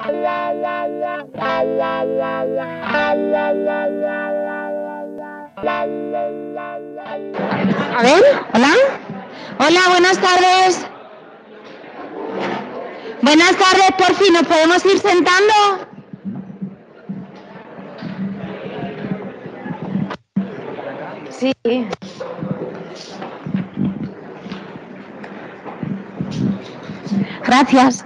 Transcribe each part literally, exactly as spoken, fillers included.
A ver, hola. Hola, buenas tardes. Buenas tardes, por fin, ¿nos podemos ir sentando? Sí. Gracias.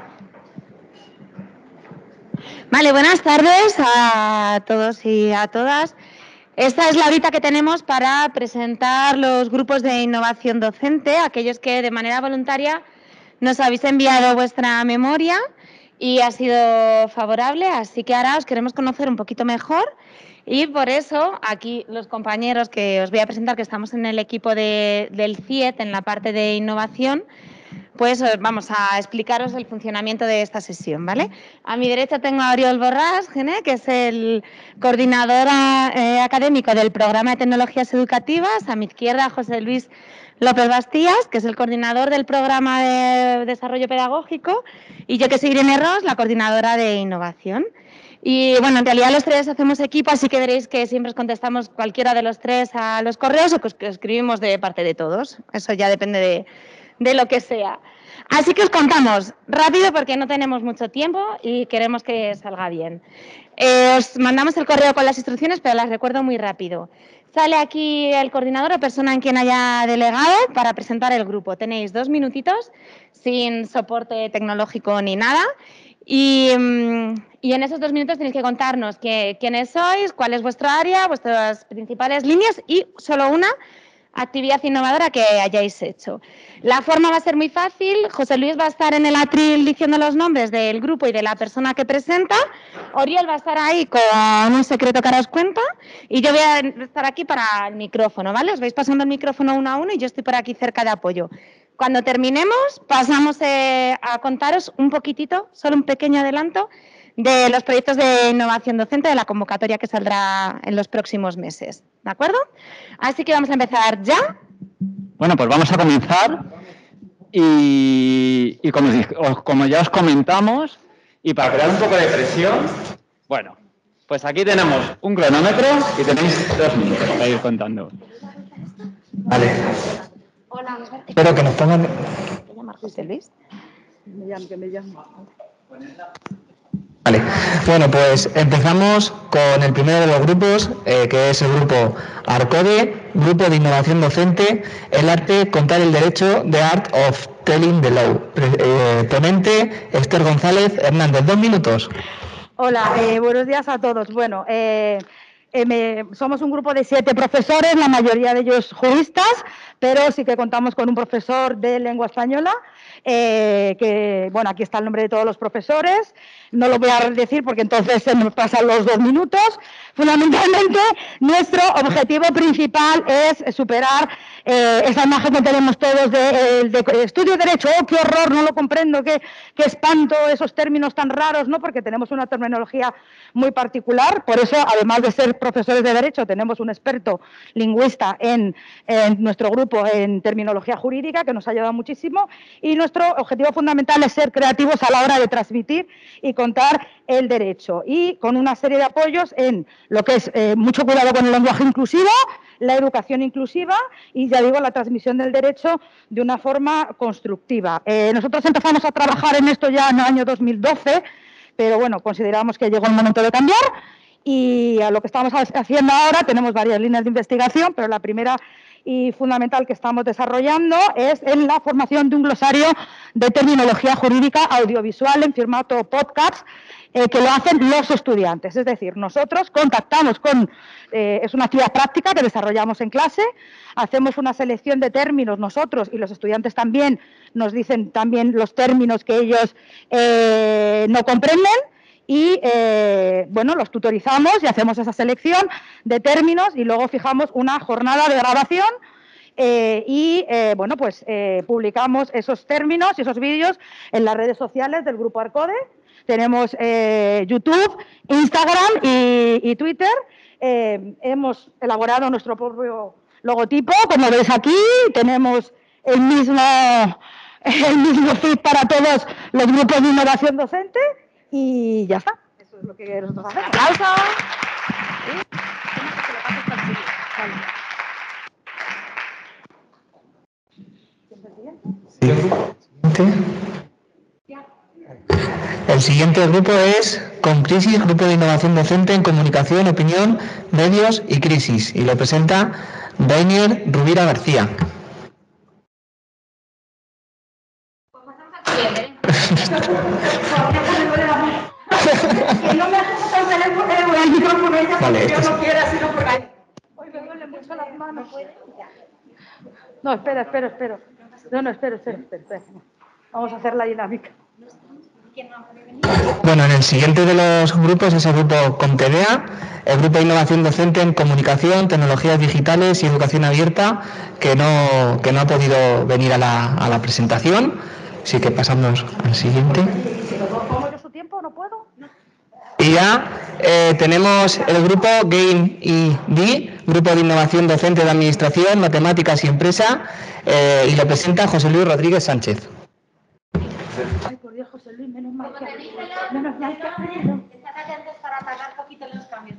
Vale, buenas tardes a todos y a todas. Esta es la horita que tenemos para presentar los grupos de innovación docente, aquellos que de manera voluntaria nos habéis enviado vuestra memoria y ha sido favorable, así que ahora os queremos conocer un poquito mejor y por eso aquí los compañeros que os voy a presentar, que estamos en el equipo de, del C I E T en la parte de innovación, pues vamos a explicaros el funcionamiento de esta sesión, ¿vale? A mi derecha tengo a Oriol Borràs, que es el coordinador eh, académico del programa de tecnologías educativas. A mi izquierda, José Luis López Bastías, que es el coordinador del programa de desarrollo pedagógico. Y yo, que soy Irene Ros, la coordinadora de innovación. Y bueno, en realidad los tres hacemos equipo, así que veréis que siempre os contestamos cualquiera de los tres a los correos o que escribimos de parte de todos. Eso ya depende de, de lo que sea. Así que os contamos rápido porque no tenemos mucho tiempo y queremos que salga bien. Eh, os mandamos el correo con las instrucciones, pero las recuerdo muy rápido. Sale aquí el coordinador o persona en quien haya delegado para presentar el grupo. Tenéis dos minutitos sin soporte tecnológico ni nada. Y, y en esos dos minutos tenéis que contarnos qué, quiénes sois, cuál es vuestro área, vuestras principales líneas y solo una actividad innovadora que hayáis hecho. La forma va a ser muy fácil. José Luis va a estar en el atril diciendo los nombres del grupo y de la persona que presenta. Oriol va a estar ahí con un secreto que ahora os cuenta. Y yo voy a estar aquí para el micrófono, ¿vale? Os vais pasando el micrófono uno a uno y yo estoy por aquí cerca de apoyo. Cuando terminemos, pasamos eh, a contaros un poquitito, solo un pequeño adelanto, de los proyectos de innovación docente de la convocatoria que saldrá en los próximos meses. ¿De acuerdo? Así que vamos a empezar ya. Bueno, pues vamos a comenzar y, y como, como ya os comentamos, y para crear un poco de presión, bueno, pues aquí tenemos un cronómetro y tenéis dos minutos para ir contando. Vale. Hola. Espero que nos pongan... ¿Te llamas José Luis? Me llamo, que me llamo. Vale, bueno, pues empezamos con el primero de los grupos, eh, que es el grupo ARCODE, Grupo de Innovación Docente, el arte, contar el derecho, The Art of Telling the Law. Eh, ponente, Esther González Hernández, dos minutos. Hola, eh, buenos días a todos. Bueno, eh, eh, me, somos un grupo de siete profesores, la mayoría de ellos juristas, pero sí que contamos con un profesor de lengua española, eh, que, bueno, aquí está el nombre de todos los profesores, no lo voy a decir porque entonces se nos pasan los dos minutos. Fundamentalmente, nuestro objetivo principal es superar eh, esa imagen que tenemos todos de, de, de estudio de derecho. ¡Oh, qué horror! No lo comprendo, qué, qué espanto, esos términos tan raros, ¿no? Porque tenemos una terminología muy particular. Por eso, además de ser profesores de derecho, tenemos un experto lingüista en, en nuestro grupo en terminología jurídica, que nos ha ayudado muchísimo. Y nuestro objetivo fundamental es ser creativos a la hora de transmitir y contar el derecho. Y con una serie de apoyos en lo que es eh, mucho cuidado con el lenguaje inclusivo, la educación inclusiva y, ya digo, la transmisión del derecho de una forma constructiva. Eh, nosotros empezamos a trabajar en esto ya en el año dos mil doce, pero bueno, consideramos que llegó el momento de cambiar y a lo que estamos haciendo ahora tenemos varias líneas de investigación, pero la primera y fundamental que estamos desarrollando es en la formación de un glosario de terminología jurídica audiovisual en formato podcast, eh, que lo hacen los estudiantes. Es decir, nosotros contactamos con, eh, es una actividad práctica que desarrollamos en clase, hacemos una selección de términos nosotros y los estudiantes también nos dicen también los términos que ellos eh, no comprenden. Y, eh, bueno, los tutorizamos y hacemos esa selección de términos y luego fijamos una jornada de grabación eh, y, eh, bueno, pues eh, publicamos esos términos y esos vídeos en las redes sociales del Grupo ARCODE. Tenemos eh, YouTube, Instagram y, y Twitter. Eh, hemos elaborado nuestro propio logotipo, como veis aquí. Tenemos el mismo, el mismo feed para todos los grupos de innovación docente. y ya está. Eso es lo que nosotros hacemos. ¡Aplausos! El siguiente grupo es Concrisis, Grupo de Innovación Docente en Comunicación, Opinión, Medios y Crisis, y lo presenta Dainier Rubira García. Que no me acerques al teléfono, al micrófono, ella, Vale, porque yo esto no sí. quiera, sino porque... Hoy me duele mucho las manos. No, espera, espera, espera. No, no, espera, espera, espera, espera. Vamos a hacer la dinámica. Bueno, en el siguiente de los grupos es el grupo COMTEDEA, el Grupo de Innovación Docente en Comunicación, Tecnologías Digitales y Educación Abierta, que no, que no ha podido venir a la, a la presentación. Así que pasamos al siguiente. Si lo pongo yo su tiempo, ¿no puedo? Y ya eh, tenemos el grupo Game I D, Grupo de Innovación Docente de Administración, Matemáticas y Empresa, eh, y lo presenta José Luis Rodríguez Sánchez. Ay, por Dios, José Luis, menos mal que... Menos mal que... Estad atentos para atacar poquito los cambios.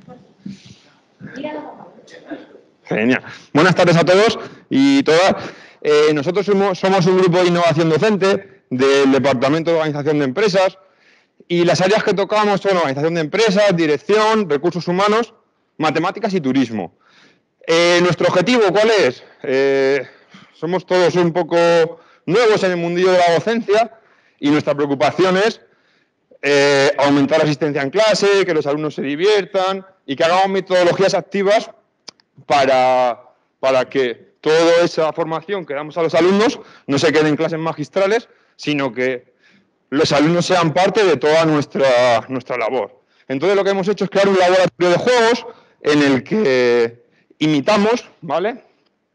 Míralo. Genial. Buenas tardes a todos y todas. Eh, nosotros somos, somos un grupo de innovación docente del Departamento de Organización de Empresas y las áreas que tocamos son organización de empresas, dirección, recursos humanos, matemáticas y turismo. Eh, ¿Nuestro objetivo cuál es? Eh, somos todos un poco nuevos en el mundillo de la docencia y nuestra preocupación es eh, aumentar la asistencia en clase, que los alumnos se diviertan y que hagamos metodologías activas para, para que toda esa formación que damos a los alumnos no se quede en clases magistrales, sino que los alumnos sean parte de toda nuestra, nuestra labor. Entonces lo que hemos hecho es crear un laboratorio de juegos en el que imitamos, ¿vale?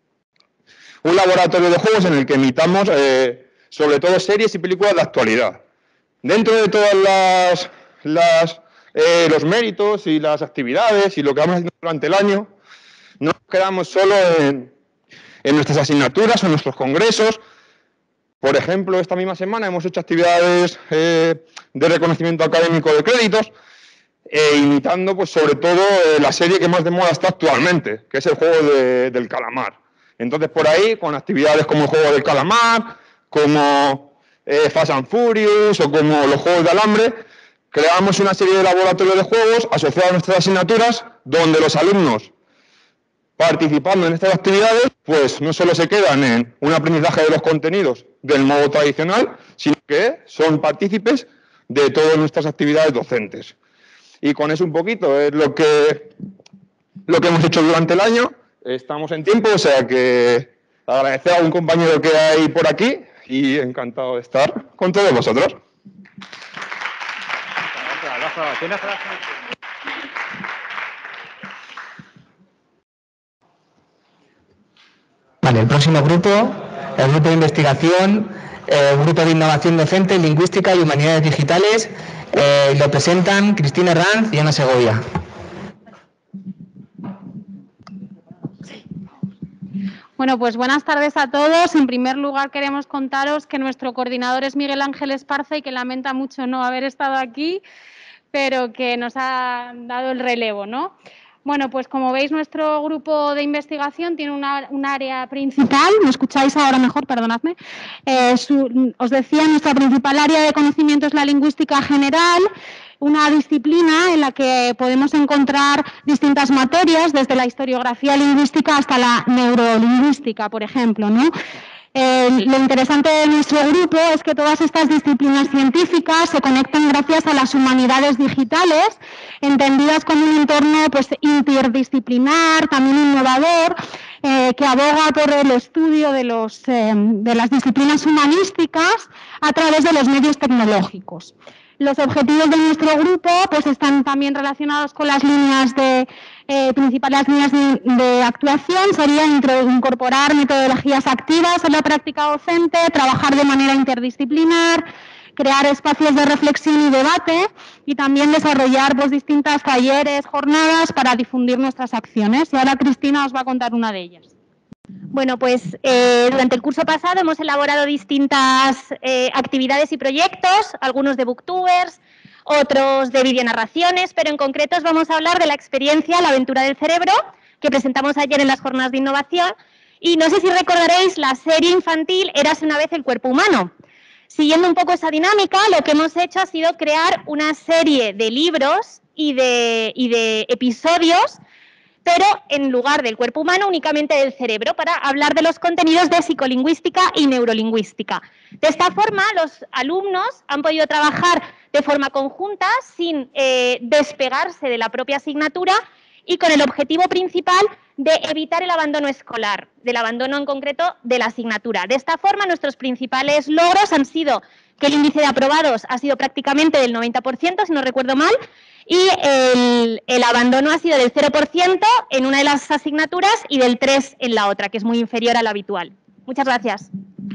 Un laboratorio de juegos en el que imitamos eh, sobre todo series y películas de actualidad. Dentro de todas las, las eh, los méritos y las actividades y lo que vamos haciendo durante el año, no nos quedamos solo en, en nuestras asignaturas o en nuestros congresos. Por ejemplo, esta misma semana hemos hecho actividades eh, de reconocimiento académico de créditos, eh, imitando pues, sobre todo eh, la serie que más de moda está actualmente, que es el juego de, del calamar. Entonces, por ahí, con actividades como el juego del calamar, como eh, Fast and Furious o como los juegos de alambre, creamos una serie de laboratorios de juegos asociados a nuestras asignaturas, donde los alumnos, participando en estas actividades, pues no solo se quedan en un aprendizaje de los contenidos del modo tradicional, sino que son partícipes de todas nuestras actividades docentes. Y con eso un poquito es lo que, lo que hemos hecho durante el año. Estamos en tiempo, o sea que agradecer a un compañero que hay por aquí y encantado de estar con todos vosotros. Vale, el próximo grupo, el grupo de investigación, eh, el grupo de innovación docente, lingüística y humanidades digitales, eh, lo presentan Cristina Herranz y Ana Segovia. Bueno, pues buenas tardes a todos. En primer lugar, queremos contaros que nuestro coordinador es Miguel Ángel Esparza y que lamenta mucho no haber estado aquí, pero que nos ha dado el relevo, ¿no? Bueno, pues como veis, nuestro grupo de investigación tiene una, un área principal. ¿Me escucháis ahora mejor? Perdonadme. Eh, su, os decía, nuestra principal área de conocimiento es la lingüística general, una disciplina en la que podemos encontrar distintas materias, desde la historiografía lingüística hasta la neurolingüística, por ejemplo, ¿no? Eh, lo interesante de nuestro grupo es que todas estas disciplinas científicas se conectan gracias a las humanidades digitales, entendidas como un entorno pues, interdisciplinar, también innovador, eh, que aboga por el estudio de, los, eh, de las disciplinas humanísticas a través de los medios tecnológicos. Los objetivos de nuestro grupo pues, están también relacionados con las líneas de, eh, principales líneas de, de actuación. Sería incorporar metodologías activas en la práctica docente, trabajar de manera interdisciplinar, crear espacios de reflexión y debate y también desarrollar pues, distintas talleres, jornadas para difundir nuestras acciones. Y ahora Cristina os va a contar una de ellas. Bueno, pues eh, durante el curso pasado hemos elaborado distintas eh, actividades y proyectos, algunos de booktubers, otros de videonarraciones, pero en concreto os vamos a hablar de la experiencia La aventura del cerebro, que presentamos ayer en las jornadas de innovación. Y no sé si recordaréis la serie infantil Érase una vez el cuerpo humano. Siguiendo un poco esa dinámica, lo que hemos hecho ha sido crear una serie de libros y de, y de episodios, pero en lugar del cuerpo humano, únicamente del cerebro, para hablar de los contenidos de psicolingüística y neurolingüística. De esta forma, los alumnos han podido trabajar de forma conjunta, sin eh, despegarse de la propia asignatura y con el objetivo principal de evitar el abandono escolar, del abandono en concreto de la asignatura. De esta forma, nuestros principales logros han sido que el índice de aprobados ha sido prácticamente del noventa por ciento, si no recuerdo mal, y el, el abandono ha sido del cero por ciento en una de las asignaturas y del tres por ciento en la otra, que es muy inferior a lo habitual. Muchas gracias.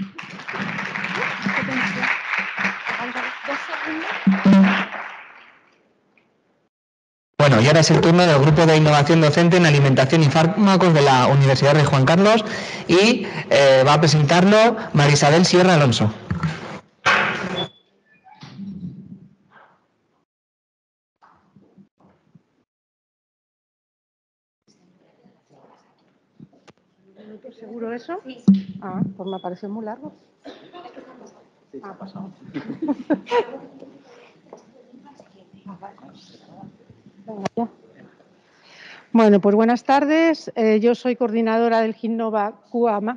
Bueno, y ahora es el turno del Grupo de Innovación Docente en Alimentación y Fármacos de la Universidad Rey Juan Carlos y eh, va a presentarlo María Isabel Sierra Alonso. ¿Seguro eso? Ah, pues me parece muy largo. Ah, pues no. Venga, ya. Bueno, pues buenas tardes. Eh, yo soy coordinadora del Ginnova Cuama.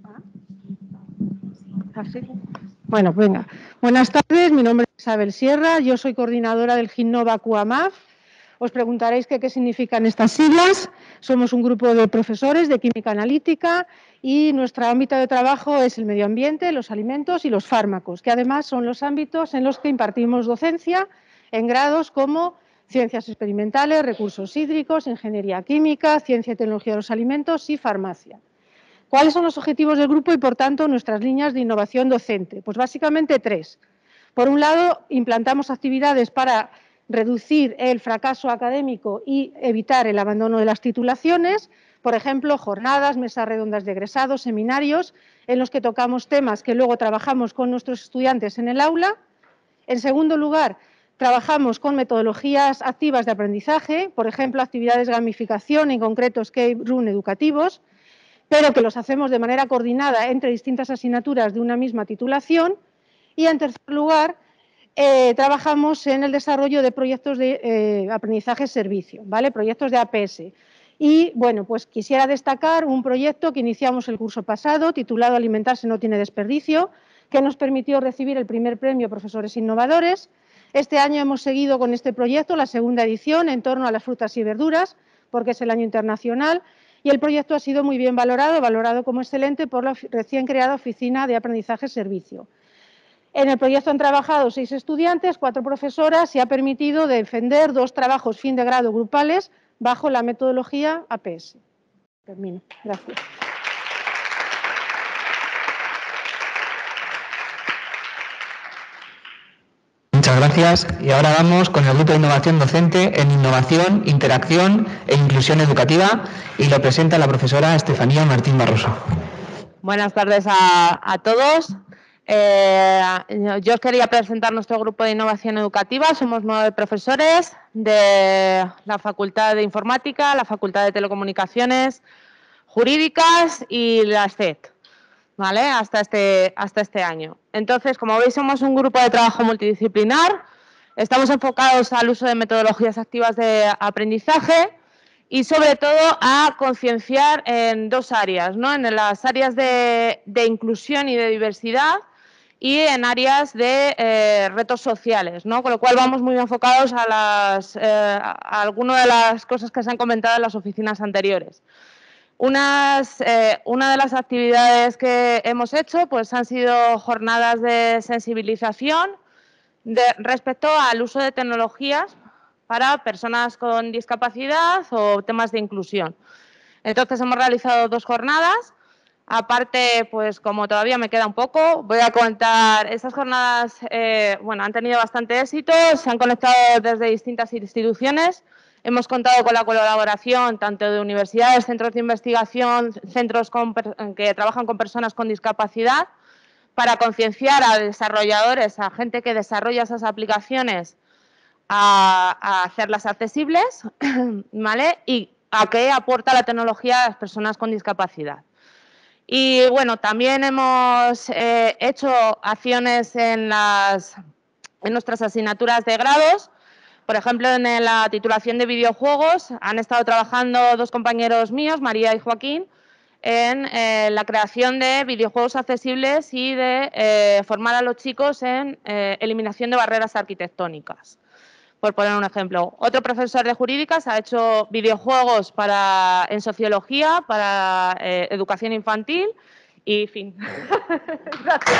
¿Ah, sí? Bueno, venga. Buenas tardes, mi nombre es Isabel Sierra, yo soy coordinadora del Ginnova Cuamaf. Os preguntaréis qué, qué significan estas siglas. Somos un grupo de profesores de química analítica y nuestro ámbito de trabajo es el medio ambiente, los alimentos y los fármacos, que además son los ámbitos en los que impartimos docencia en grados como ciencias experimentales, recursos hídricos, ingeniería química, ciencia y tecnología de los alimentos y farmacia. ¿Cuáles son los objetivos del grupo y, por tanto, nuestras líneas de innovación docente? Pues básicamente tres. Por un lado, implantamos actividades para reducir el fracaso académico y evitar el abandono de las titulaciones, por ejemplo, jornadas, mesas redondas de egresados, seminarios, en los que tocamos temas que luego trabajamos con nuestros estudiantes en el aula. En segundo lugar, trabajamos con metodologías activas de aprendizaje, por ejemplo, actividades de gamificación, en concreto escape room educativos, pero que los hacemos de manera coordinada entre distintas asignaturas de una misma titulación. Y, en tercer lugar, eh, trabajamos en el desarrollo de proyectos de eh, aprendizaje-servicio, ¿vale? Proyectos de A P S. Y, bueno, pues quisiera destacar un proyecto que iniciamos el curso pasado, titulado Alimentarse no tiene desperdicio, que nos permitió recibir el primer premio Profesores Innovadores. Este año hemos seguido con este proyecto, la segunda edición, en torno a las frutas y verduras, porque es el año internacional, y el proyecto ha sido muy bien valorado, valorado como excelente por la recién creada Oficina de Aprendizaje-Servicio. En el proyecto han trabajado seis estudiantes, cuatro profesoras y ha permitido defender dos trabajos fin de grado grupales bajo la metodología A P S. Termino. Gracias. Muchas gracias. Y ahora vamos con el Grupo de Innovación Docente en Innovación, Interacción e Inclusión Educativa y lo presenta la profesora Estefanía Martín Barroso. Buenas tardes a, a todos. Eh, yo os quería presentar nuestro grupo de innovación educativa. Somos nueve profesores de la Facultad de Informática, la Facultad de Telecomunicaciones, Jurídicas y la S E T, ¿vale? Hasta este, hasta este año. Entonces, como veis, somos un grupo de trabajo multidisciplinar. Estamos enfocados al uso de metodologías activas de aprendizaje y, sobre todo, a concienciar en dos áreas, ¿no? En las áreas de, de inclusión y de diversidad y en áreas de eh, retos sociales, ¿no? Con lo cual vamos muy enfocados a, las, eh, a algunas de las cosas que se han comentado en las oficinas anteriores. Unas, eh, una de las actividades que hemos hecho pues, han sido jornadas de sensibilización de, respecto al uso de tecnologías para personas con discapacidad o temas de inclusión. Entonces hemos realizado dos jornadas. Aparte, pues como todavía me queda un poco, voy a contar, estas jornadas eh, bueno, han tenido bastante éxito, se han conectado desde distintas instituciones, hemos contado con la colaboración tanto de universidades, centros de investigación, centros con, que trabajan con personas con discapacidad, para concienciar a desarrolladores, a gente que desarrolla esas aplicaciones, a, a hacerlas accesibles, ¿vale? Y a qué aporta la tecnología a las personas con discapacidad. Y bueno, también hemos eh, hecho acciones en, las, en nuestras asignaturas de grados. Por ejemplo, en la titulación de videojuegos han estado trabajando dos compañeros míos, María y Joaquín, en eh, la creación de videojuegos accesibles y de eh, formar a los chicos en eh, eliminación de barreras arquitectónicas, por poner un ejemplo. Otro profesor de jurídicas ha hecho videojuegos para, en sociología, para eh, educación infantil y fin. Gracias.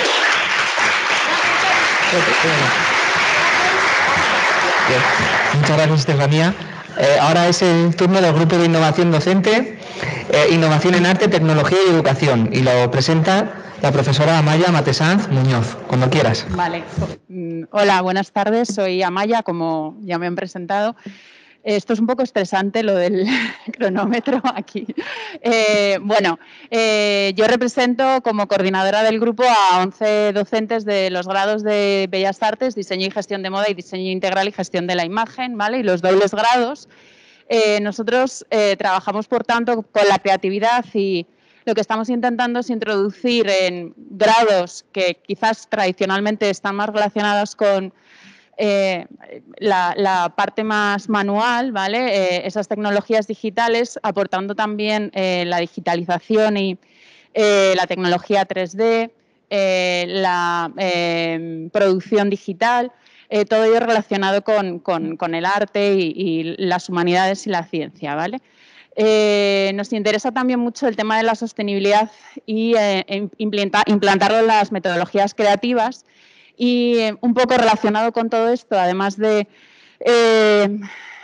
Bien. Muchas gracias, Estefanía. Eh, ahora es el turno del grupo de innovación docente, eh, innovación en arte, tecnología y educación, y lo presenta la profesora Amaya Matesanz Muñoz, cuando quieras. Vale. Hola, buenas tardes, soy Amaya, como ya me han presentado. Esto es un poco estresante, lo del cronómetro aquí. Eh, bueno, eh, yo represento como coordinadora del grupo a once docentes de los grados de Bellas Artes, Diseño y Gestión de Moda y Diseño Integral y Gestión de la Imagen, ¿vale? Y los dobles grados. Eh, nosotros eh, trabajamos, por tanto, con la creatividad y lo que estamos intentando es introducir en grados que quizás tradicionalmente están más relacionados con Eh, la, la parte más manual, ¿vale? Eh, esas tecnologías digitales, aportando también eh, la digitalización y eh, la tecnología tres D, eh, la eh, producción digital, eh, todo ello relacionado con, con, con el arte y, y las humanidades y la ciencia, ¿vale? Eh, nos interesa también mucho el tema de la sostenibilidad y eh, implantar, implantarlo en las metodologías creativas. Y un poco relacionado con todo esto, además de eh,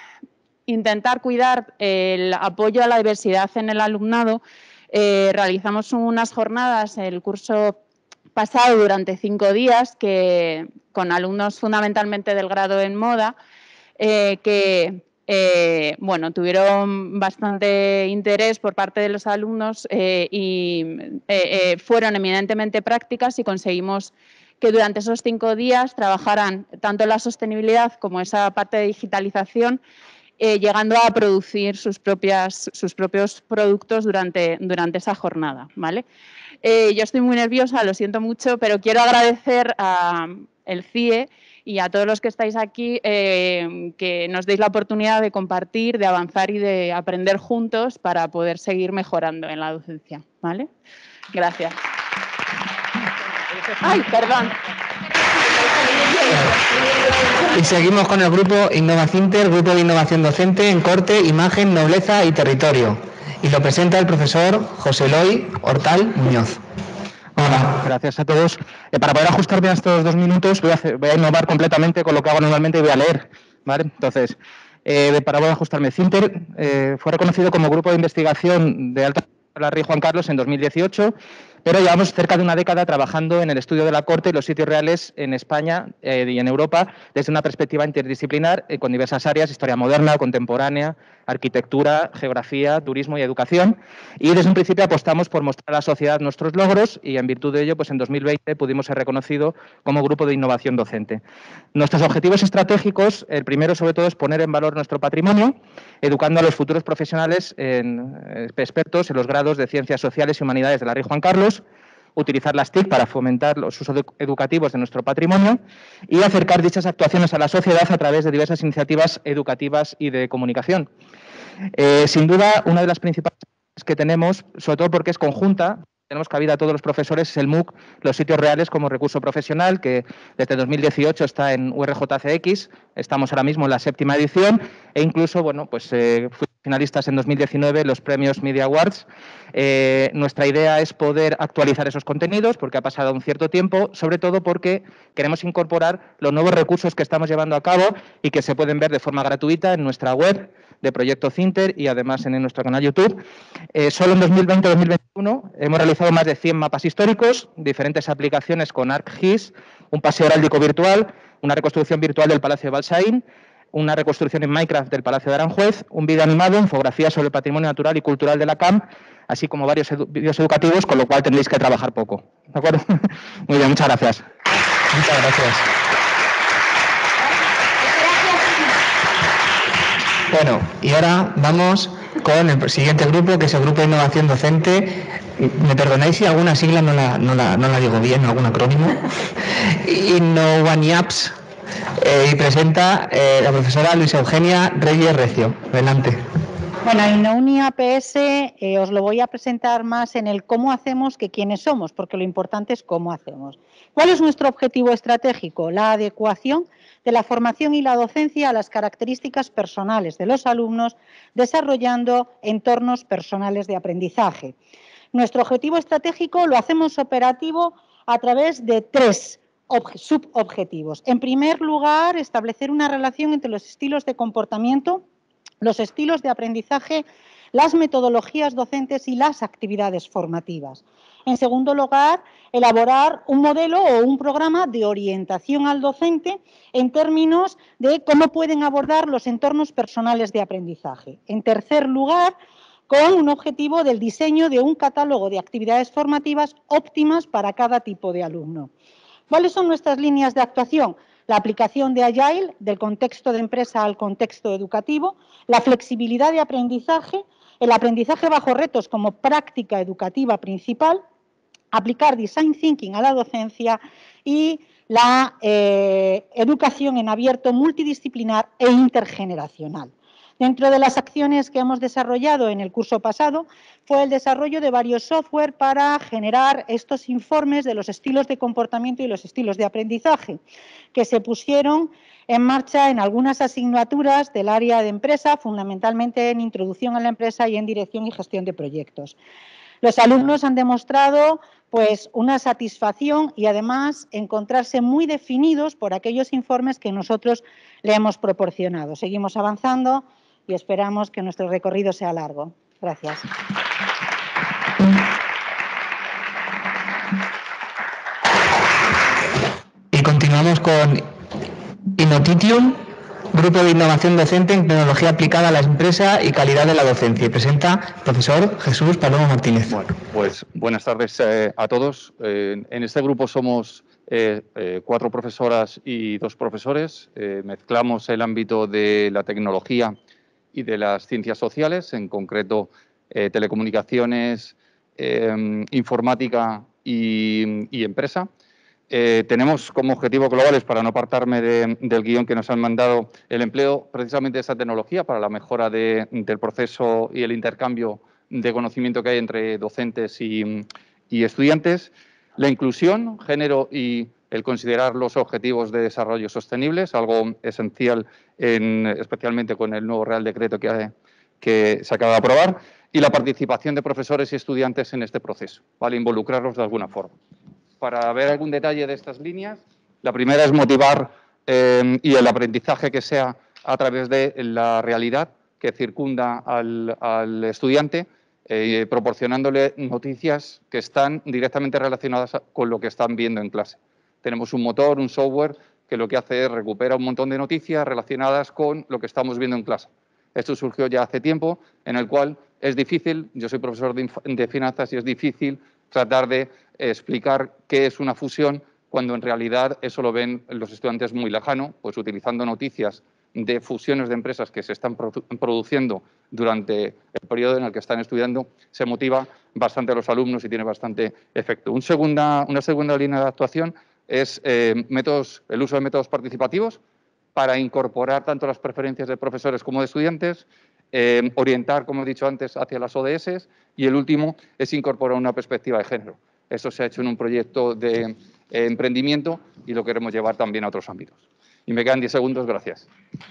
intentar cuidar el apoyo a la diversidad en el alumnado, eh, realizamos unas jornadas el curso pasado durante cinco días que, con alumnos fundamentalmente del grado en moda, eh, que eh, bueno, tuvieron bastante interés por parte de los alumnos eh, y eh, eh, fueron eminentemente prácticas y conseguimos que durante esos cinco días trabajaran tanto la sostenibilidad como esa parte de digitalización, eh, llegando a producir sus, propias, sus propios productos durante, durante esa jornada, ¿vale? Eh, yo estoy muy nerviosa, lo siento mucho, pero quiero agradecer al C I E y a todos los que estáis aquí eh, que nos deis la oportunidad de compartir, de avanzar y de aprender juntos para poder seguir mejorando en la docencia, ¿vale? Gracias. Ay, perdón. Y seguimos con el grupo Innovacinter, grupo de innovación docente en corte, imagen, nobleza y territorio. Y lo presenta el profesor José Eloy Hortal Muñoz. Hola, gracias a todos. Eh, para poder ajustarme a estos dos minutos voy a, hacer, voy a innovar completamente con lo que hago normalmente y voy a leer, ¿vale? Entonces, eh, para poder ajustarme, Cinter eh, fue reconocido como grupo de investigación de alta la Rey Juan Carlos en dos mil dieciocho, pero llevamos cerca de una década trabajando en el estudio de la corte y los sitios reales en España eh, y en Europa desde una perspectiva interdisciplinar eh, con diversas áreas, historia moderna, contemporánea, arquitectura, geografía, turismo y educación. Y desde un principio apostamos por mostrar a la sociedad nuestros logros y en virtud de ello, pues en dos mil veinte pudimos ser reconocidos como grupo de innovación docente. Nuestros objetivos estratégicos, el primero sobre todo es poner en valor nuestro patrimonio, educando a los futuros profesionales en, eh, expertos en los grados de Ciencias Sociales y Humanidades de la Rey Juan Carlos, utilizar las T I C para fomentar los usos educativos de nuestro patrimonio y acercar dichas actuaciones a la sociedad a través de diversas iniciativas educativas y de comunicación. Eh, sin duda, una de las principales que tenemos, sobre todo porque es conjunta, tenemos cabida a todos los profesores, es el MOOC, los sitios reales como recurso profesional, que desde dos mil dieciocho está en U R J C X, estamos ahora mismo en la séptima edición e incluso, bueno, pues eh, fuimos finalistas en dos mil diecinueve los premios Media Awards. Eh, nuestra idea es poder actualizar esos contenidos porque ha pasado un cierto tiempo, sobre todo porque queremos incorporar los nuevos recursos que estamos llevando a cabo y que se pueden ver de forma gratuita en nuestra web de Proyecto Cinter y además en nuestro canal YouTube. Eh, solo en dos mil veinte dos mil veintiuno hemos realizado más de cien mapas históricos, diferentes aplicaciones con ArcGIS, un paseo heráldico virtual, una reconstrucción virtual del Palacio de Balsaín, una reconstrucción en Minecraft del Palacio de Aranjuez, un vídeo animado, infografía sobre el patrimonio natural y cultural de la C A M, así como varios edu vídeos educativos, con lo cual tendréis que trabajar poco. ¿De acuerdo? Muy bien, muchas gracias. Muchas gracias. Bueno, y ahora vamos con el siguiente grupo, que es el Grupo de Innovación Docente. Me perdonáis si alguna sigla no la, no la, no la digo bien, algún acrónimo. Innovanyaps. Eh, y presenta eh, la profesora Luisa Eugenia Reyes Recio. Adelante. Bueno, Innounia P S eh, os lo voy a presentar más en el cómo hacemos que quiénes somos, porque lo importante es cómo hacemos. ¿Cuál es nuestro objetivo estratégico? La adecuación de la formación y la docencia a las características personales de los alumnos, desarrollando entornos personales de aprendizaje. Nuestro objetivo estratégico lo hacemos operativo a través de tres subobjetivos. En primer lugar, establecer una relación entre los estilos de comportamiento, los estilos de aprendizaje, las metodologías docentes y las actividades formativas. En segundo lugar, elaborar un modelo o un programa de orientación al docente en términos de cómo pueden abordar los entornos personales de aprendizaje. En tercer lugar, con un objetivo del diseño de un catálogo de actividades formativas óptimas para cada tipo de alumno. ¿Cuáles son nuestras líneas de actuación? La aplicación de Agile, del contexto de empresa al contexto educativo, la flexibilidad de aprendizaje, el aprendizaje bajo retos como práctica educativa principal, aplicar Design Thinking a la docencia y la eh, educación en abierto multidisciplinar e intergeneracional. Dentro de las acciones que hemos desarrollado en el curso pasado fue el desarrollo de varios software para generar estos informes de los estilos de comportamiento y los estilos de aprendizaje, que se pusieron en marcha en algunas asignaturas del área de empresa, fundamentalmente en introducción a la empresa y en dirección y gestión de proyectos. Los alumnos han demostrado pues, una satisfacción y además encontrarse muy definidos por aquellos informes que nosotros le hemos proporcionado. Seguimos avanzando y esperamos que nuestro recorrido sea largo. Gracias. Y continuamos con Innotitium, Grupo de Innovación Docente en Tecnología Aplicada a la Empresa y Calidad de la Docencia. Y presenta el profesor Jesús Palomo Martínez. Bueno, pues buenas tardes eh, a todos. Eh, en este grupo somos eh, eh, cuatro profesoras y dos profesores. Eh, mezclamos el ámbito de la tecnología y de las ciencias sociales, en concreto eh, telecomunicaciones, eh, informática y, y empresa. Eh, tenemos como objetivos globales, para no apartarme de, del guión que nos han mandado, el empleo precisamente de esa tecnología para la mejora de, del proceso y el intercambio de conocimiento que hay entre docentes y, y estudiantes, la inclusión, género y el considerar los objetivos de desarrollo sostenibles, algo esencial, en, especialmente con el nuevo Real Decreto que, que se acaba de aprobar, y la participación de profesores y estudiantes en este proceso, ¿vale? Involucrarlos de alguna forma. Para ver algún detalle de estas líneas, la primera es motivar eh, y el aprendizaje que sea a través de la realidad que circunda al, al estudiante, eh, proporcionándole noticias que están directamente relacionadas con lo que están viendo en clase. Tenemos un motor, un software, que lo que hace es recuperar un montón de noticias relacionadas con lo que estamos viendo en clase. Esto surgió ya hace tiempo, en el cual es difícil, yo soy profesor de, de finanzas y es difícil tratar de explicar qué es una fusión cuando en realidad eso lo ven los estudiantes muy lejano, pues utilizando noticias de fusiones de empresas que se están produ produciendo durante el periodo en el que están estudiando, se motiva bastante a los alumnos y tiene bastante efecto. Un segunda, una segunda línea de actuación es eh, métodos, el uso de métodos participativos para incorporar tanto las preferencias de profesores como de estudiantes, eh, orientar, como he dicho antes, hacia las O D S, y el último es incorporar una perspectiva de género. Esto se ha hecho en un proyecto de eh, emprendimiento y lo queremos llevar también a otros ámbitos. Y me quedan diez segundos, gracias.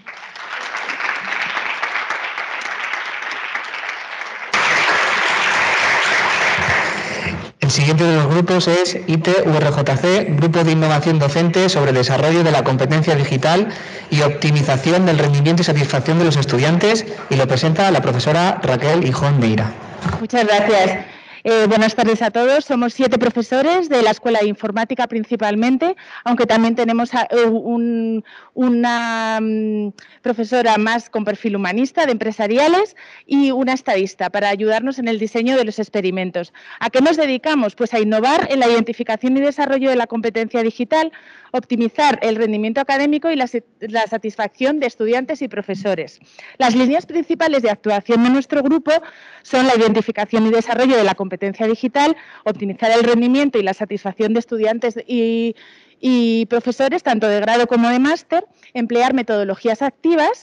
El siguiente de los grupos es I T U R J C, Grupo de Innovación Docente sobre Desarrollo de la Competencia Digital y Optimización del Rendimiento y Satisfacción de los Estudiantes, y lo presenta la profesora Raquel Hijón Neira. Muchas gracias. Eh, buenas tardes a todos. Somos siete profesores de la Escuela de Informática principalmente, aunque también tenemos a, un, una um, profesora más con perfil humanista de empresariales y una estadista para ayudarnos en el diseño de los experimentos. ¿A qué nos dedicamos? Pues a innovar en la identificación y desarrollo de la competencia digital, optimizar el rendimiento académico y la, la satisfacción de estudiantes y profesores. Las líneas principales de actuación de nuestro grupo son la identificación y desarrollo de la competencia digital, optimizar el rendimiento y la satisfacción de estudiantes y, y profesores, tanto de grado como de máster, emplear metodologías activas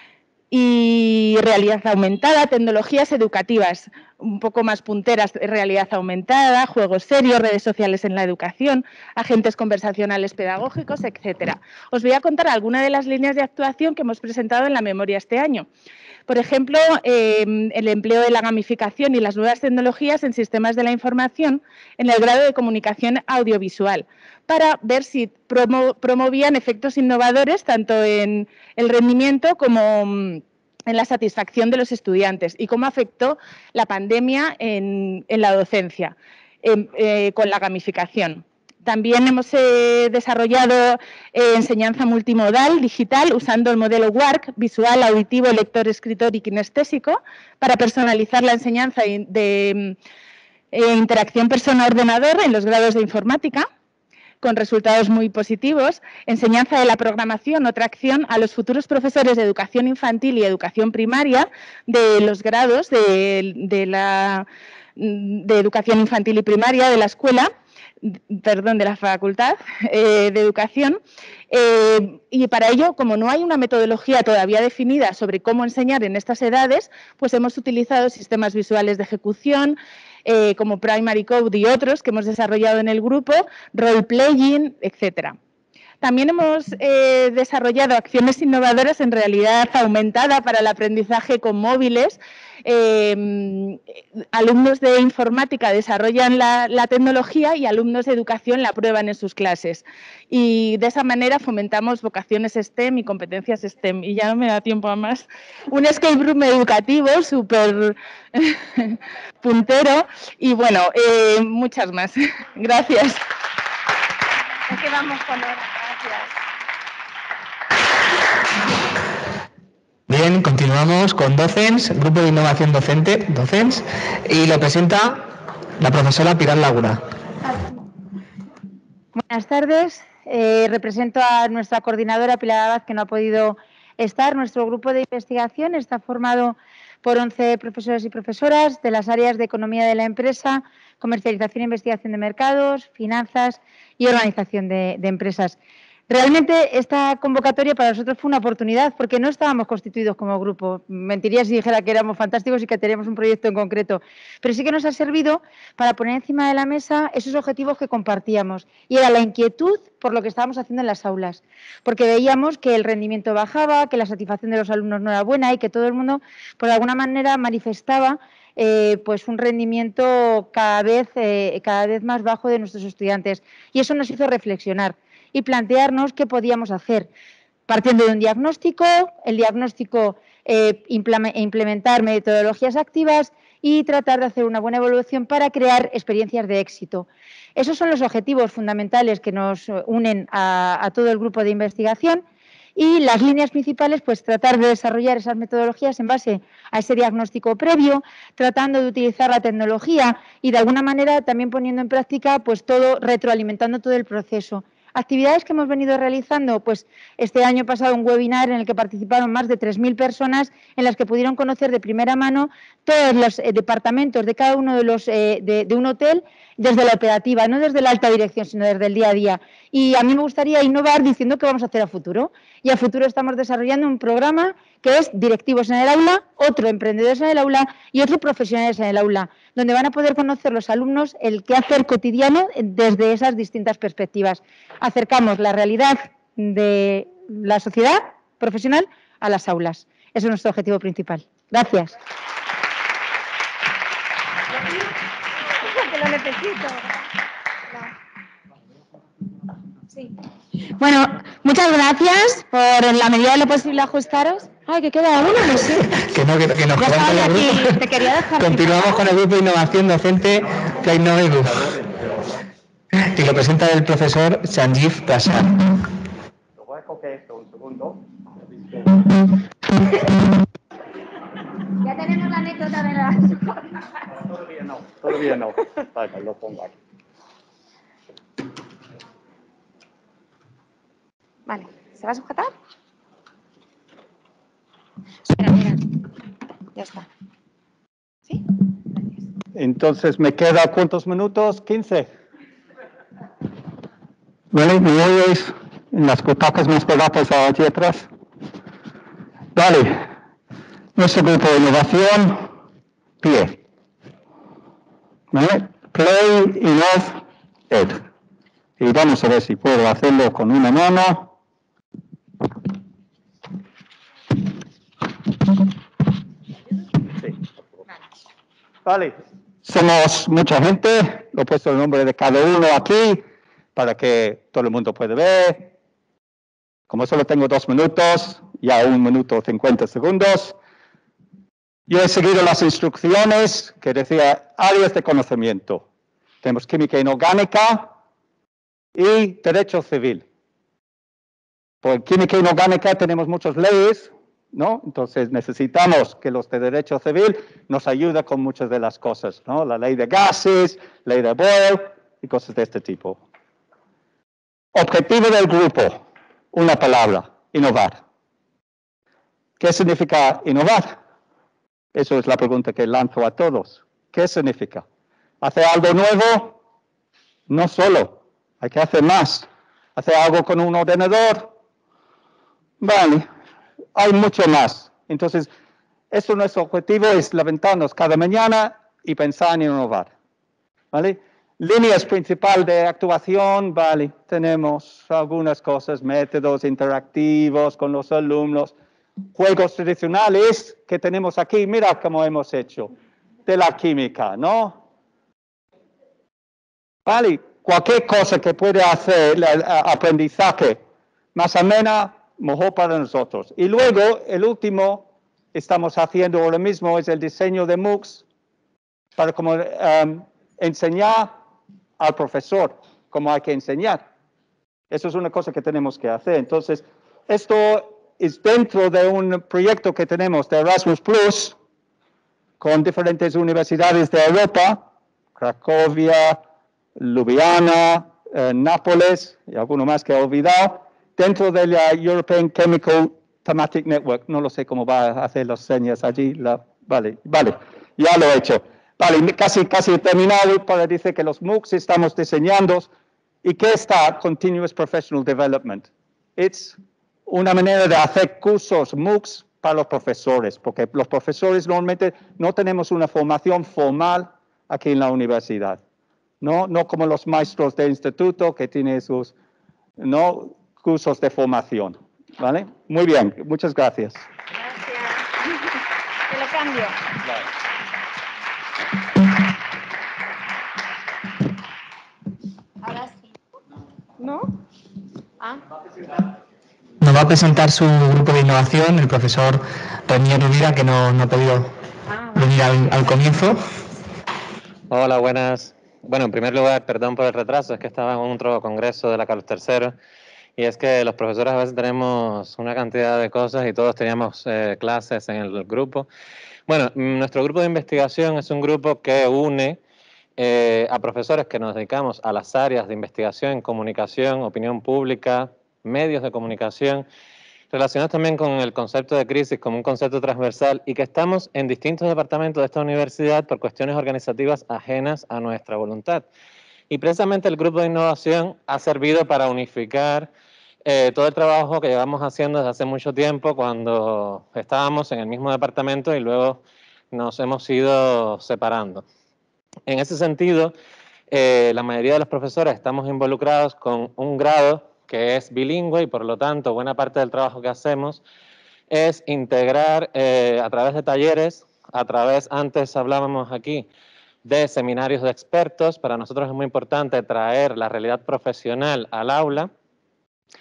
y realidad aumentada, tecnologías educativas un poco más punteras, realidad aumentada, juegos serios, redes sociales en la educación, agentes conversacionales pedagógicos, etcétera. Os voy a contar algunas de las líneas de actuación que hemos presentado en la memoria este año. Por ejemplo, eh, el empleo de la gamificación y las nuevas tecnologías en sistemas de la información en el grado de comunicación audiovisual, para ver si promo, promovían efectos innovadores tanto en el rendimiento como en la satisfacción de los estudiantes y cómo afectó la pandemia en, en la docencia eh, eh, con la gamificación. También hemos eh, desarrollado eh, enseñanza multimodal digital usando el modelo W A R C, visual, auditivo, lector, escritor y kinestésico, para personalizar la enseñanza de, de eh, interacción persona-ordenador en los grados de informática, con resultados muy positivos. Enseñanza de la programación, otra acción a los futuros profesores de educación infantil y educación primaria de los grados de, de, la, de educación infantil y primaria de la escuela, perdón, de la Facultad eh, de Educación, eh, y para ello, como no hay una metodología todavía definida sobre cómo enseñar en estas edades, pues hemos utilizado sistemas visuales de ejecución, eh, como Primary Code y otros que hemos desarrollado en el grupo, role-playing, etcétera. También hemos eh, desarrollado acciones innovadoras en realidad aumentada para el aprendizaje con móviles. Eh, alumnos de informática desarrollan la, la tecnología y alumnos de educación la prueban en sus clases. Y de esa manera fomentamos vocaciones STEM y competencias STEM. Y ya no me da tiempo a más. Un escape room educativo súper puntero y bueno, eh, muchas más. Gracias. ¿Qué vamos con ahora? Bien, continuamos con Docens, Grupo de Innovación Docente, Docens, y lo presenta la profesora Pilar Laguna. Buenas tardes, eh, represento a nuestra coordinadora Pilar Abad, que no ha podido estar. Nuestro grupo de investigación está formado por once profesores y profesoras de las áreas de Economía de la Empresa, Comercialización e Investigación de Mercados, Finanzas y Organización de, de Empresas. Realmente esta convocatoria para nosotros fue una oportunidad porque no estábamos constituidos como grupo. Mentiría si dijera que éramos fantásticos y que teníamos un proyecto en concreto, pero sí que nos ha servido para poner encima de la mesa esos objetivos que compartíamos y era la inquietud por lo que estábamos haciendo en las aulas, porque veíamos que el rendimiento bajaba, que la satisfacción de los alumnos no era buena y que todo el mundo, por alguna manera, manifestaba eh, pues un rendimiento cada vez, eh, cada vez más bajo de nuestros estudiantes. Y eso nos hizo reflexionar y plantearnos qué podíamos hacer, partiendo de un diagnóstico, el diagnóstico eh, implementar metodologías activas y tratar de hacer una buena evaluación para crear experiencias de éxito. Esos son los objetivos fundamentales que nos unen a, a todo el grupo de investigación y las líneas principales, pues tratar de desarrollar esas metodologías en base a ese diagnóstico previo, tratando de utilizar la tecnología y de alguna manera también poniendo en práctica pues todo, retroalimentando todo el proceso. Actividades que hemos venido realizando, pues este año pasado un webinar en el que participaron más de tres mil personas en las que pudieron conocer de primera mano todos los eh, departamentos de cada uno de los eh, de, de un hotel desde la operativa, no desde la alta dirección, sino desde el día a día. Y a mí me gustaría innovar diciendo qué vamos a hacer a futuro. Y a futuro estamos desarrollando un programa que es Directivos en el Aula, otro Emprendedores en el Aula y otro Profesionales en el Aula, donde van a poder conocer los alumnos el quehacer cotidiano desde esas distintas perspectivas. Acercamos la realidad de la sociedad profesional a las aulas. Ese es nuestro objetivo principal. Gracias. Que lo necesito. Sí. Bueno, Muchas gracias por, en la medida de lo posible, ajustaros. Ay, que queda uno, no sé. Que no, que, que nos Ya quedan estaba con el aquí, grupo. te quería dejar. Continuamos con el grupo de innovación docente Play-Novedu. Y lo presenta el profesor Sanjeev Prasad. Lo voy a coger esto un segundo. Ya tenemos la anécdota de la... Todavía no, todavía no. Vale, lo pongo aquí. Vale, ¿se va a sujetar? Espera, mira. Ya está. ¿Sí? Gracias. Entonces, ¿me queda cuántos minutos? quince. ¿Vale? ¿Me oyes en las butacas más baratas allí atrás? Vale. Nuestro grupo de innovación, pie. ¿Vale? Play, Innov, Ed. Y vamos a ver si puedo hacerlo con una mano. Sí. Vale. Somos mucha gente. Lo he puesto el nombre de cada uno aquí para que todo el mundo pueda ver. Como solo tengo dos minutos, ya un minuto cincuenta segundos. Yo he seguido las instrucciones que decía áreas de conocimiento. Tenemos química inorgánica y derecho civil. Por química inorgánica tenemos muchas leyes, ¿no? Entonces necesitamos que los de derecho civil nos ayuden con muchas de las cosas, ¿no? La ley de gases, ley de Boyle y cosas de este tipo. Objetivo del grupo, una palabra, innovar. ¿Qué significa innovar? Eso es la pregunta que lanzo a todos. ¿Qué significa? ¿Hacer algo nuevo? No solo, hay que hacer más. ¿Hacer algo con un ordenador? Vale, hay mucho más. Entonces, eso nuestro objetivo es levantarnos cada mañana y pensar en innovar. ¿Vale? Líneas principales de actuación, vale, tenemos algunas cosas, métodos interactivos con los alumnos, juegos tradicionales que tenemos aquí, mira cómo hemos hecho, de la química, ¿no? Vale, cualquier cosa que pueda hacer el aprendizaje más amena, mejor para nosotros. Y luego, el último, estamos haciendo ahora mismo, es el diseño de MOOCs para como, um, enseñar al profesor cómo hay que enseñar. Eso es una cosa que tenemos que hacer. Entonces, esto es dentro de un proyecto que tenemos de Erasmus Plus con diferentes universidades de Europa, Cracovia, Ljubljana, eh, Nápoles y alguno más que he olvidado, dentro de la European Chemical Thematic Network. No lo sé cómo va a hacer las señas allí. La, vale, vale, ya lo he hecho. Vale, casi, casi terminado para decir que los MOOCs estamos diseñando. ¿Y qué está? Continuous Professional Development. Es una manera de hacer cursos MOOCs para los profesores, porque los profesores normalmente no tenemos una formación formal aquí en la universidad. No, no como los maestros de instituto que tienen sus no, cursos de formación. ¿Vale? Muy bien, muchas gracias. Gracias. Te lo cambio. Vale. Ahora sí. ¿No? Ah. Nos va a presentar su grupo de innovación el profesor Renier Rovira, que no, no ha podido venir al, al comienzo. Hola, buenas. Bueno, en primer lugar, perdón por el retraso, es que estaba en otro congreso de la Carlos tercero y es que los profesores a veces tenemos una cantidad de cosas y todos teníamos eh, clases en el grupo. Bueno, nuestro grupo de investigación es un grupo que une eh, a profesores que nos dedicamos a las áreas de investigación en comunicación, opinión pública, medios de comunicación, relacionados también con el concepto de crisis como un concepto transversal y que estamos en distintos departamentos de esta universidad por cuestiones organizativas ajenas a nuestra voluntad. Y precisamente el grupo de innovación ha servido para unificar eh, todo el trabajo que llevamos haciendo desde hace mucho tiempo cuando estábamos en el mismo departamento y luego nos hemos ido separando. En ese sentido, eh, la mayoría de los profesores estamos involucrados con un grado que es bilingüe y por lo tanto buena parte del trabajo que hacemos es integrar eh, a través de talleres, a través, antes hablábamos aquí, de seminarios de expertos. Para nosotros es muy importante traer la realidad profesional al aula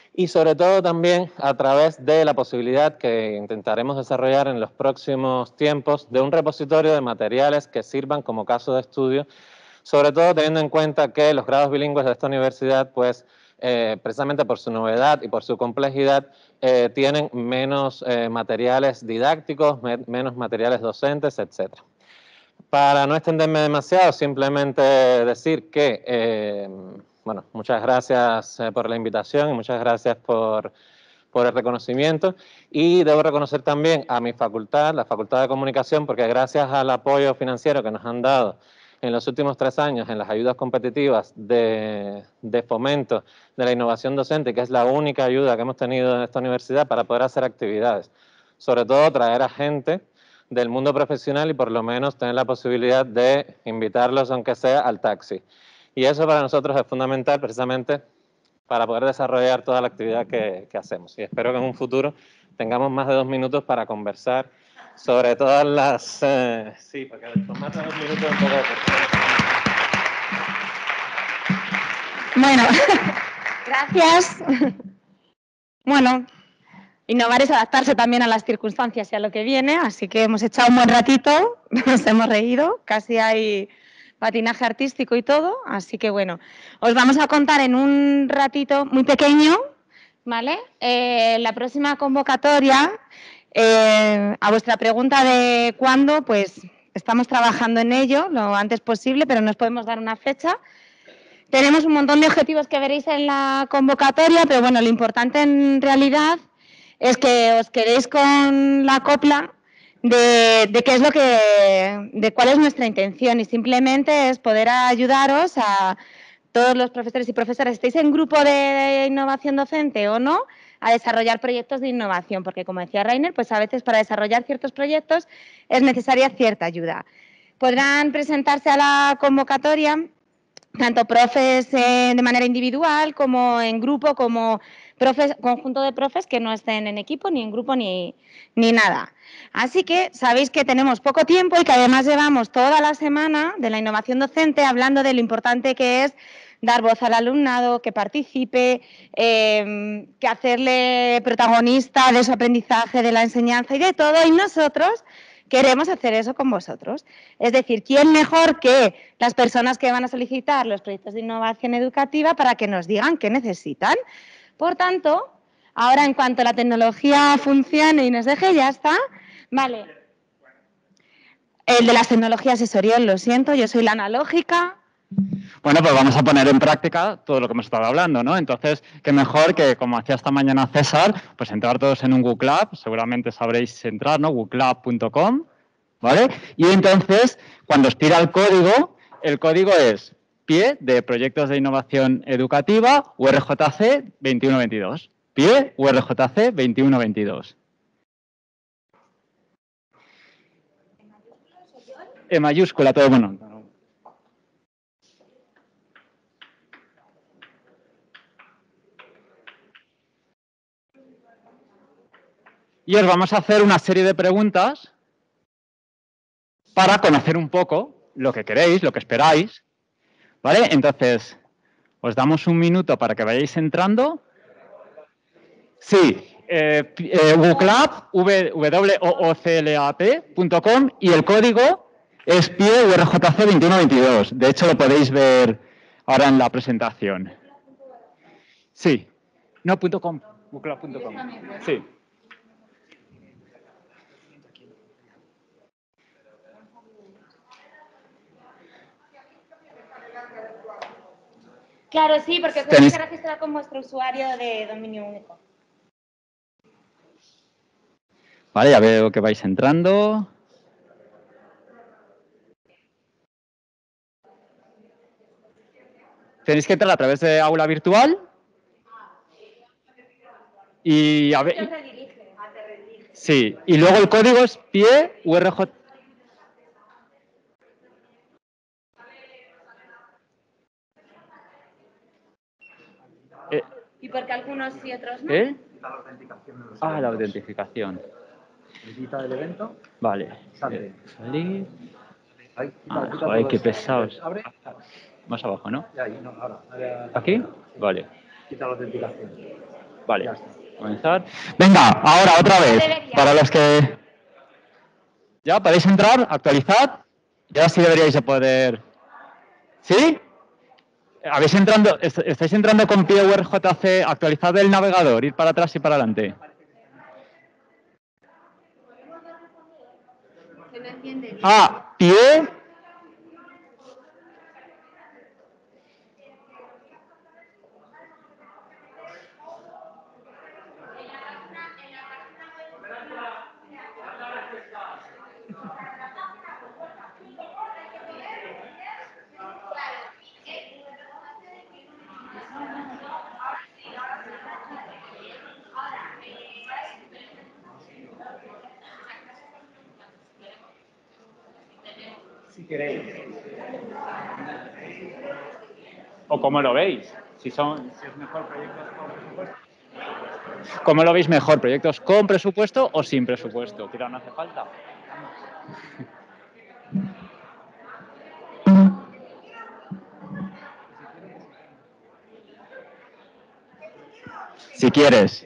y sobre todo también a través de la posibilidad que intentaremos desarrollar en los próximos tiempos de un repositorio de materiales que sirvan como caso de estudio, sobre todo teniendo en cuenta que los grados bilingües de esta universidad, pues eh, precisamente por su novedad y por su complejidad, eh, tienen menos eh, materiales didácticos, me menos materiales docentes, etcétera. Para no extenderme demasiado, simplemente decir que, eh, bueno, muchas gracias eh, por la invitación y muchas gracias por, por el reconocimiento. Y debo reconocer también a mi facultad, la Facultad de Comunicación, porque gracias al apoyo financiero que nos han dado en los últimos tres años en las ayudas competitivas de, de fomento de la innovación docente, que es la única ayuda que hemos tenido en esta universidad para poder hacer actividades. Sobre todo traer a gente del mundo profesional y por lo menos tener la posibilidad de invitarlos, aunque sea al taxi. Y eso para nosotros es fundamental precisamente para poder desarrollar toda la actividad que, que hacemos. Y espero que en un futuro tengamos más de dos minutos para conversar sobre todas las... Eh, sí, porque tomar dos minutos es un poco... Bueno, gracias. Bueno, innovar es adaptarse también a las circunstancias y a lo que viene, así que hemos echado un buen ratito, nos hemos reído, casi hay patinaje artístico y todo, así que bueno, os vamos a contar en un ratito muy pequeño, ¿vale? Eh, la próxima convocatoria, eh, a vuestra pregunta de cuándo, pues estamos trabajando en ello lo antes posible, pero no os podemos dar una fecha. Tenemos un montón de objetivos que veréis en la convocatoria, pero bueno, lo importante en realidad es que os quedéis con la copla de, de qué es lo que, de cuál es nuestra intención, y simplemente es poder ayudaros a todos los profesores y profesoras, estéis en grupo de innovación docente o no, a desarrollar proyectos de innovación, porque como decía Rainer, pues a veces para desarrollar ciertos proyectos es necesaria cierta ayuda. Podrán presentarse a la convocatoria tanto profes eh, de manera individual como en grupo, como profes, conjunto de profes que no estén en equipo, ni en grupo, ni, ni nada. Así que sabéis que tenemos poco tiempo y que además llevamos toda la semana de la innovación docente hablando de lo importante que es dar voz al alumnado, que participe, eh, que hacerle protagonista de su aprendizaje, de la enseñanza y de todo, y nosotros queremos hacer eso con vosotros. Es decir, ¿quién mejor que las personas que van a solicitar los proyectos de innovación educativa para que nos digan qué necesitan? Por tanto, ahora en cuanto la tecnología funcione y nos deje, ya está. Vale. El de las tecnologías es Oriol, lo siento, yo soy la analógica. Bueno, pues vamos a poner en práctica todo lo que hemos estado hablando, ¿no? Entonces, qué mejor que, como hacía esta mañana César, pues entrar todos en un Google Lab, seguramente sabréis entrar, ¿no? google lab punto com, ¿vale? Y entonces, cuando os pida el código, el código es pie de Proyectos de Innovación Educativa U R J C veintiuno veintidós. Pie U R J C veintiuno veintidós. En mayúscula, todo bueno. Y os vamos a hacer una serie de preguntas para conocer un poco lo que queréis, lo que esperáis, ¿vale? Entonces, os damos un minuto para que vayáis entrando. Sí, eh, eh, wooclap, w o o c l a p punto com, y el código es pie U R J C veintiuno veintidós. De hecho, lo podéis ver ahora en la presentación. Sí, no, punto .com, wooclap punto com. Sí. Claro, sí, porque os tenéis que registrar con vuestro usuario de dominio único. Vale, ya veo que vais entrando. Tenéis que entrar a través de aula virtual. Y a ver. Sí, y luego el código es pie U R J. Eh, ¿Y por qué algunos y otros no? ¿Eh? Ah, la autentificación. Edita el evento. Vale. Sale. Salir. Ahí, Ah, quita, quita joder, todo qué eso. pesados. Abre. Más abajo, ¿no? Y ahí, no, ahora. ahora- ¿Aquí? Vale. Quita la autenticación. Vale, comenzar. Venga, ahora otra vez, para los que... ¿Ya podéis entrar? Actualizad. Ya sí deberíais de poder... ¿Sí? ¿Habéis entrando, ¿Estáis entrando con PowerJC? Actualizad el navegador, ir para atrás y para adelante. Ah, pie... Si queréis. ¿O cómo lo veis? Si, son, si es mejor proyectos con presupuesto. ¿Cómo lo veis mejor? ¿Proyectos con presupuesto o sin presupuesto? ¿Qué no hace falta? Si quieres.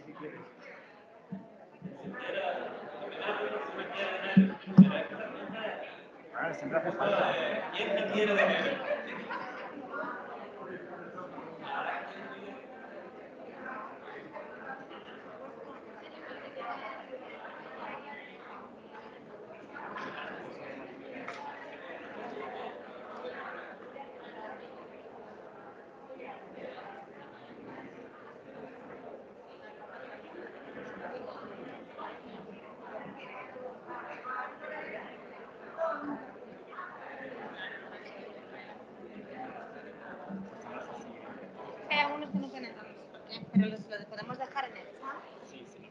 Hay algunos que no tienen datos, pero los, los podemos dejar en el chat. Sí, sí,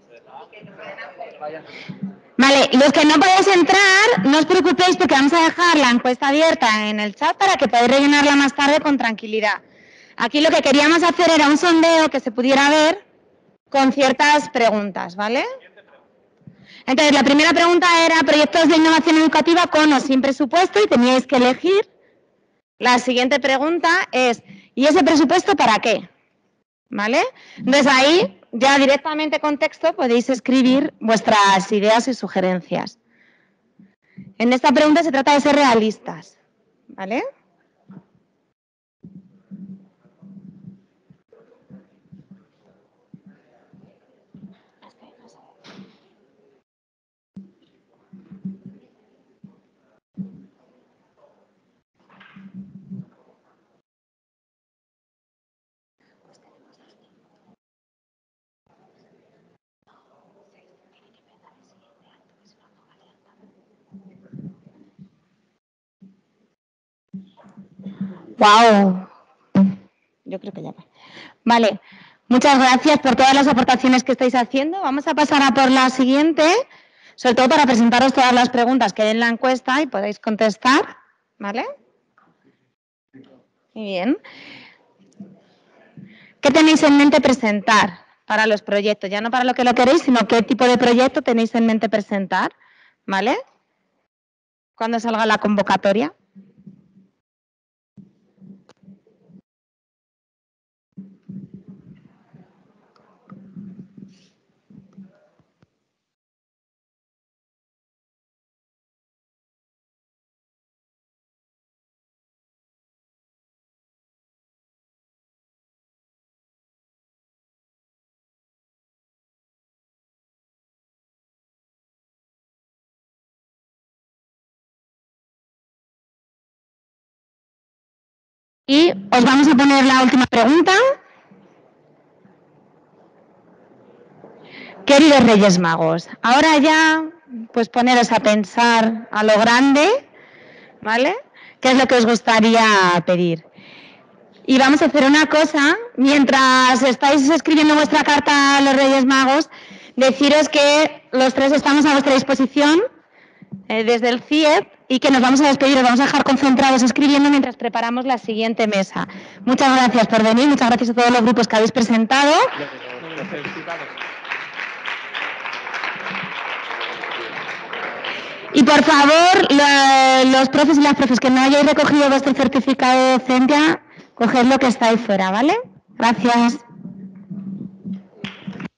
Vale, los que no podéis entrar, no os preocupéis porque vamos a dejar la encuesta abierta en el chat para que podáis rellenarla más tarde con tranquilidad. Aquí lo que queríamos hacer era un sondeo que se pudiera ver con ciertas preguntas, ¿vale? Entonces, la primera pregunta era proyectos de innovación educativa con o sin presupuesto y teníais que elegir. La siguiente pregunta es, ¿y ese presupuesto para qué? ¿Vale? Entonces ahí, ya directamente con texto, podéis escribir vuestras ideas y sugerencias. En esta pregunta se trata de ser realistas, ¿vale? Wow. Yo creo que ya va. Vale. Muchas gracias por todas las aportaciones que estáis haciendo. Vamos a pasar a por la siguiente, sobre todo para presentaros todas las preguntas que hay en la encuesta y podéis contestar. ¿Vale? Muy bien. ¿Qué tenéis en mente presentar para los proyectos? Ya no para lo que lo queréis, sino qué tipo de proyecto tenéis en mente presentar. ¿Vale? Cuando salga la convocatoria. Y os vamos a poner la última pregunta. Queridos Reyes Magos, ahora ya pues poneros a pensar a lo grande, ¿vale? ¿Qué es lo que os gustaría pedir? Y vamos a hacer una cosa, mientras estáis escribiendo vuestra carta a los Reyes Magos, deciros que los tres estamos a vuestra disposición eh, desde el C I E P y que nos vamos a despedir, os vamos a dejar concentrados escribiendo mientras preparamos la siguiente mesa. Muchas gracias por venir, muchas gracias a todos los grupos que habéis presentado. Y por favor, lo, los profes y las profes que no hayáis recogido vuestro certificado de docencia, coged lo que está ahí fuera, ¿vale? Gracias.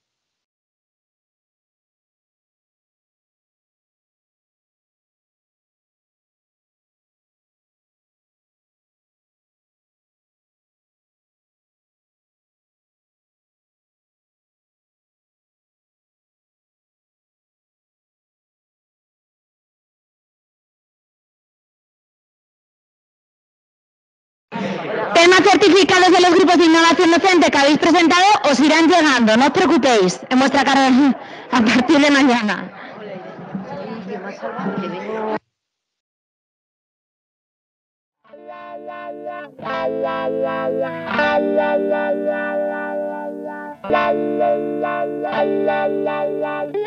Temas certificados de los grupos de innovación docente que habéis presentado os irán llegando, no os preocupéis, en vuestra carrera a partir de mañana. La la la la la la la la la